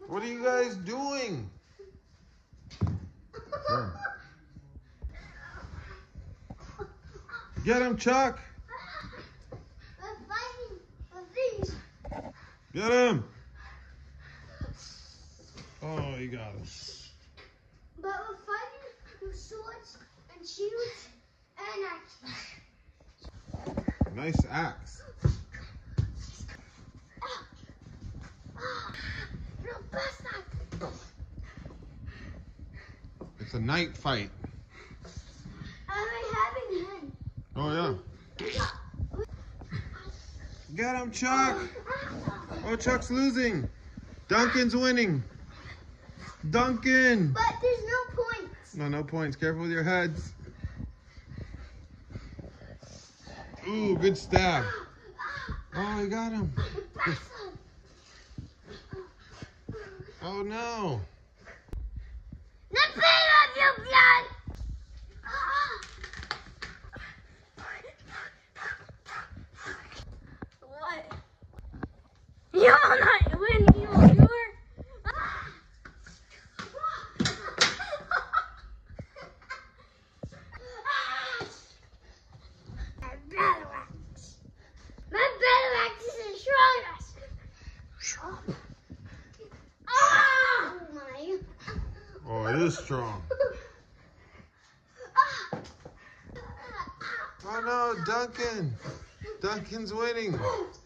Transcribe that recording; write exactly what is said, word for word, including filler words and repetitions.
What are you guys doing? Yeah. Get him, Chuck. We're fighting for things. Get him. Oh, you got him. But we're fighting with swords and shields and axes. Nice axe. Ah. Ah. No, bastard. It's a night fight. Am I having him? Oh, yeah. Get him, Chuck. Oh, Chuck's losing. Duncan's winning. Duncan. But there's no points. No, no points. Careful with your heads. Ooh, good stab. Oh, you got him. Oh, no. Not fair of you, blood. What? You're not winning, you're. My battle axe is the strongest. Oh my. Oh, it is strong. Oh, no, Duncan. Duncan's winning.